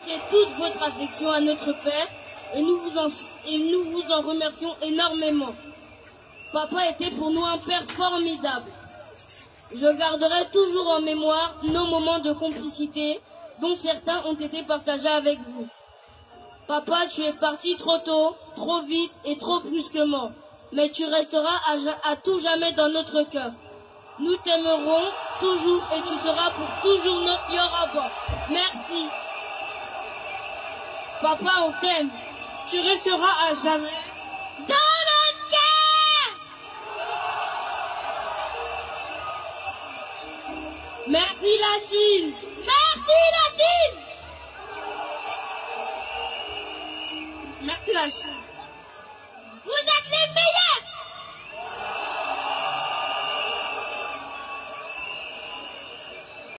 Montrez toute votre affection à notre Père et nous vous en remercions énormément. Papa était pour nous un père formidable. Je garderai toujours en mémoire nos moments de complicité dont certains ont été partagés avec vous. Papa, tu es parti trop tôt, trop vite et trop brusquement, mais tu resteras à tout jamais dans notre cœur. Nous t'aimerons toujours et tu seras pour toujours notre Yoraba. Merci. Papa, on t'aime. Tu resteras à jamais dans notre cœur. Merci la Chine.